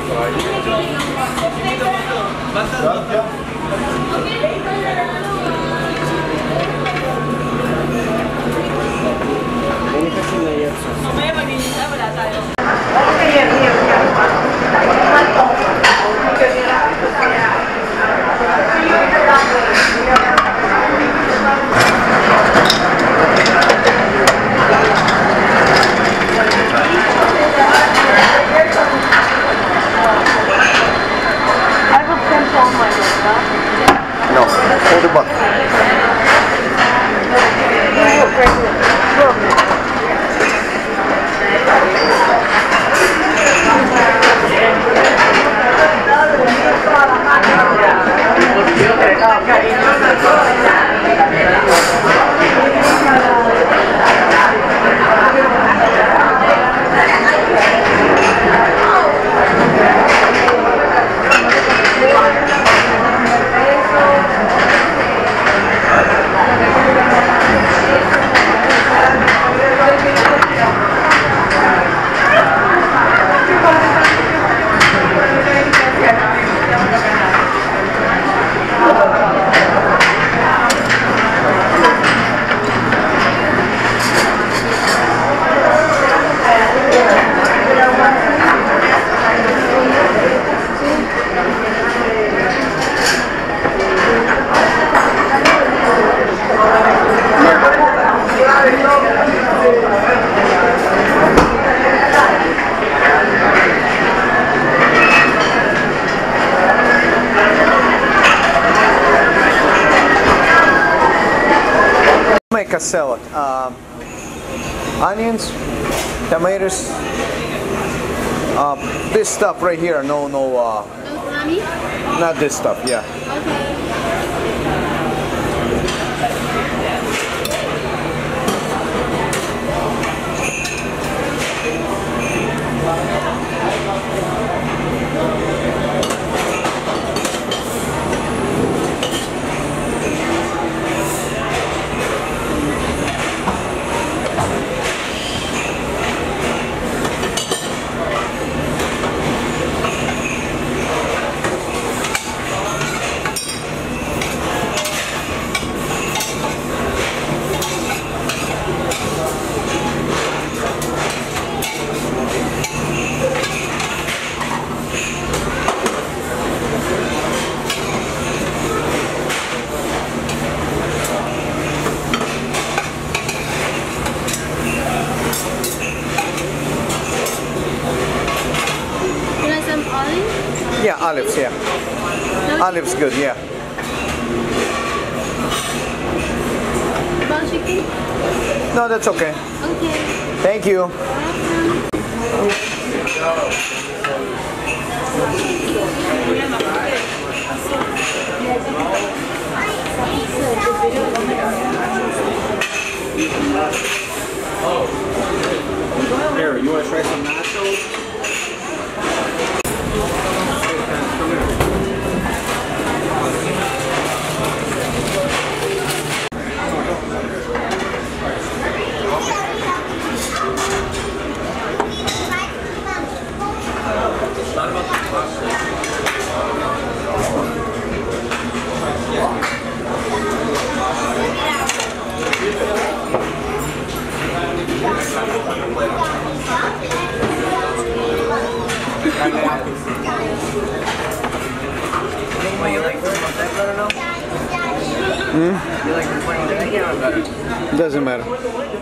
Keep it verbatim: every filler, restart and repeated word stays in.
Ini kasi naiyak. Mamaya mag-iisa, wala tayo. No, hold the button. Make a salad. Um, onions, tomatoes, uh, this stuff right here. No, no, uh, not this stuff. Yeah. Yeah, olives, yeah. No olives good, yeah. About chicken? No, that's okay. Okay. Thank you. Here, you want to try some nachos? Hmm? Doesn't matter.